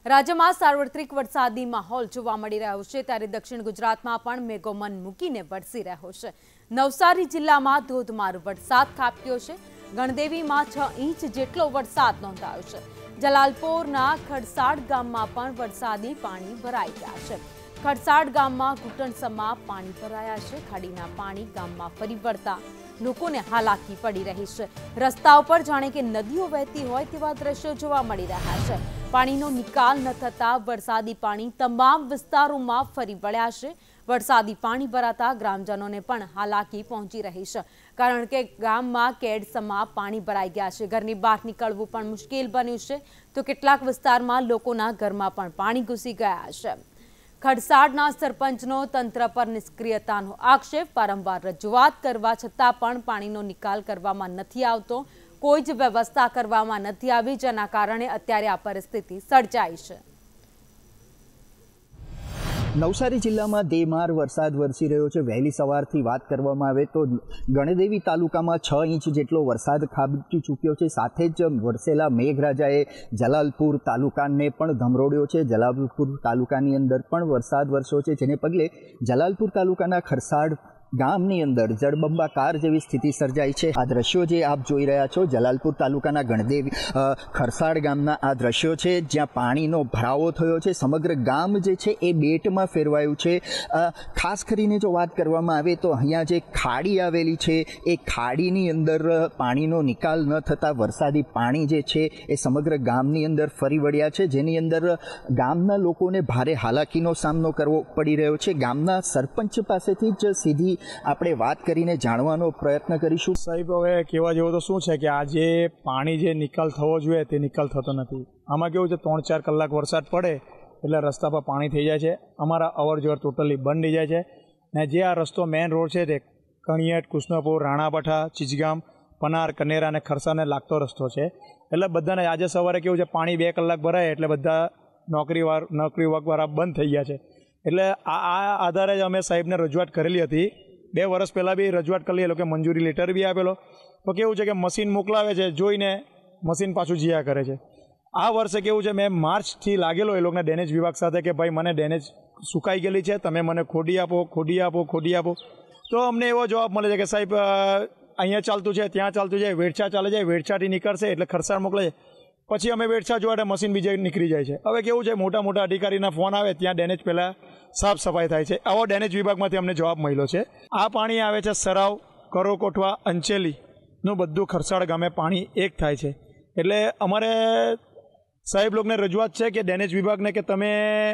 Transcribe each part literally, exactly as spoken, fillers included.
રાજ્યમાં સાર્વત્રિક વરસાદી માહોલ જોવા મળી રહ્યો છે ત્યારે દક્ષિણ ગુજરાતમાં પણ મેઘો મન મૂકીને વરસી રહ્યો છે। નવસારી જિલ્લામાં ધોધમાર વરસાદ ખાબક્યો છે। ગણદેવીમાં છ ઇંચ જેટલો વરસાદ નોંધાયો છે। જલાલપોરના ખડસાડ ગામમાં પણ વરસાદી પાણી ભરાઈ ગયા છે। ખડસાડ ગામમાં ઘૂંટણસમા પાણી ભરાયા છે। ખાડીના પાણી ગામમાં ફરી વળતા લોકોને હાલાકી પડી રહી છે। રસ્તા ઉપર જાણે કે નદીઓ વહેતી હોય તેવા દ્રશ્યો જોવા મળી રહ્યા છે। પાણીનો નિકાલ ન થતા વરસાદી પાણી તમામ વિસ્તારોમાં ફરી વળ્યા છે। વરસાદી પાણી ભરાતા ગ્રામજનોને પણ હાલાકી પહોંચી રહી છે, કારણ કે ગામમાં કેડસમા પાણી ભરાઈ ગયા છે। ઘરની બહાર નીકળવું પણ મુશ્કેલ બન્યું છે, તો કેટલાક વિસ્તારમાં લોકોના ઘરમાં પણ પાણી ઘૂસી ગયા છે। ખડસાડના સરપંચનો તંત્ર પર નિષ્ક્રિયતાનો આક્ષેપ। વારંવાર રજૂઆત કરવા છતાં પણ પાણીનો નિકાલ કરવામાં નથી આવતો। કોઈ જ વ્યવસ્થા કરવામાં નથી આવી, જેના કારણે અત્યારે આ પરિસ્થિતિ સર્જાઈ છે। નવસારી જિલ્લામાં ધોધમાર વરસાદ વરસી રહ્યો છે। વહેલી સવારથી વાત કરવામાં આવે તો ગણદેવી તાલુકામાં છ ઇંચ જેટલો વરસાદ ખાબકી ચૂક્યો છે। સાથે જ વરસેલા મેઘરાજાએ જલાલપુર તાલુકાને પણ ધમરોડ્યો છે। જલાલપુર તાલુકાની અંદર પણ વરસાદ વરસ્યો છે, જેને પગલે જલાલપુર તાલુકાના ખરસાડ ગામની અંદર જળબંબાકાર જેવી સ્થિતિ સર્જાઈ છે। આ દ્રશ્યો જે આપ જોઈ રહ્યા છો, જલાલપુર તાલુકાના ગણદેવી ખરસાડ ગામના આ દ્રશ્યો છે, જ્યાં પાણીનો ભરાવો થયો છે। સમગ્ર ગામ જે છે એ બેટમાં ફેરવાયું છે। ખાસ કરીને જો વાત કરવામાં આવે તો અહીંયા જે ખાડી આવેલી છે, એ ખાડીની અંદર પાણીનો નિકાલ ન થતાં વરસાદી પાણી જે છે એ સમગ્ર ગામની અંદર ફરી વળ્યા છે, જેની અંદર ગામના લોકોને ભારે હાલાકીનો સામનો કરવો પડી રહ્યો છે। ગામના સરપંચ પાસેથી જ સીધી આપણે વાત કરીને જાણવાનો પ્રયત્ન કરીશું। સાહેબ, હવે કહેવા જેવું તો શું છે કે આજે પાણી જે નિકાલ થવો જોઈએ તે નિકાલ થતો નથી। આમાં કેવું છે, ત્રણ ચાર કલાક વરસાદ પડે એટલે રસ્તા પર પાણી થઈ જાય છે। અમારા અવર જવર ટોટલી બંધ થઈ જાય છે। ને જે આ રસ્તો મેઇન રોડ છે તે કણિયટ, કૃષ્ણપુર, રાણાપઠા, ચીચગામ, પનાર, કનેરા અને ખરસાને લાગતો રસ્તો છે। એટલે બધાને આજે સવારે કેવું છે, પાણી બે કલાક ભરાય એટલે બધા નોકરી વાર નોકરી વર્કવાળા બંધ થઈ ગયા છે। એટલે આ આ આધારે જ અમે સાહેબને રજૂઆત કરેલી હતી। બે વર્ષ પહેલાં બી રજૂઆત કરેલી, એ લોકો મંજૂરી લેટર બી આપેલો। તો કેવું છે કે મશીન મોકલાવે છે, જોઈને મશીન પાછું જીયા કરે છે। આ વર્ષે કેવું છે, મેં માર્ચથી લાગેલો એ લોકોના ડેનેજ વિભાગ સાથે કે ભાઈ મને ડેનેજ સુકાઈ ગયેલી છે, તમે મને ખોડી આપો ખોડી આપો ખોડી આપો તો અમને એવો જવાબ મળે છે કે સાહેબ અહીંયા ચાલતું છે, ત્યાં ચાલતું છે, વેડછા ચાલે છે, વેડછાથી નીકળશે એટલે ખરસાડ મોકલે છે। પછી અમે વેડછા જોવા મશીન બીજે નીકળી જાય છે। હવે કેવું છે, મોટા મોટા અધિકારીના ફોન આવે ત્યાં ડેનેજ પહેલાં સાફ સફાઈ થાય છે। આવો ડેનેજ વિભાગમાંથી અમને જવાબ મળ્યો છે। આ પાણી આવે છે સરાવ, કરોકોઠવા, અંચેલીનું બધું ખરસાડ ગામે પાણી એક થાય છે। એટલે અમારે સાહેબ લોકોને રજૂઆત છે કે ડેનેજ વિભાગને કે તમે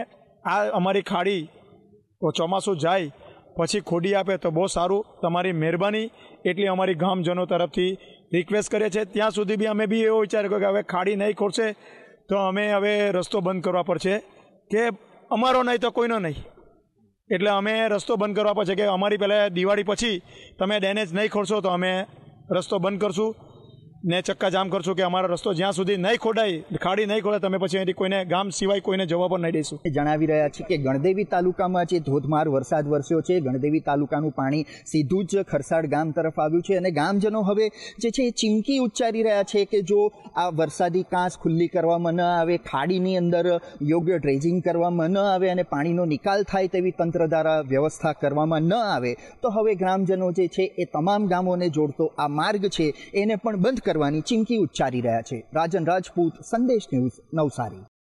આ અમારી ખાડી ચોમાસું જાય પછી ખોદી આપે તો બહુ સારું, તમારી મહેરબાની એટલી અમારી ગામજનો તરફથી રિક્વેસ્ટ કરે છે। ત્યાં સુધી બી અમે બી એવો વિચાર કર્યો કે હવે ખાડી નહીં ખોડશે તો અમે હવે રસ્તો બંધ કરવા પડશે, કે અમારો નહીં તો કોઈનો નહીં। એટલે અમે રસ્તો બંધ કરવા પડશે કે અમારી પહેલાં દિવાળી પછી તમે ડેનેજ નહીં ખોડશો તો અમે રસ્તો બંધ કરશું ને ચક્કા જામ કરશું, કે અમારો રસ્તો જ્યાં સુધી નહીં ખોડાય, ખાડી નહીં ખોડાય તમે પછી અહીંથી કોઈને ગામ સિવાય કોઈને જવા પણ નહીં દઈશું। જણાવી રહ્યા છે કે ગણદેવી તાલુકામાં જે ધોધમાર વરસાદ વરસ્યો છે, ગણદેવી તાલુકાનું પાણી સીધું જ ખરસાડ ગામ તરફ આવ્યું છે અને ગામજનો હવે જે છે એ ચીમકી ઉચ્ચારી રહ્યા છે કે જો આ વરસાદી કાંસ ખુલ્લી કરવામાં ન આવે, ખાડીની અંદર યોગ્ય ડ્રેજિંગ કરવામાં ન આવે અને પાણીનો નિકાલ થાય તેવી તંત્ર દ્વારા વ્યવસ્થા કરવામાં ન આવે તો હવે ગ્રામજનો જે છે એ તમામ ગામોને જોડતો આ માર્ગ છે એને પણ બંધ કરવાની ચીમકી ઉચ્ચારી રહ્યા છે। રાજન રાજપૂત, સંદેશ ન્યૂઝ, નવસારી।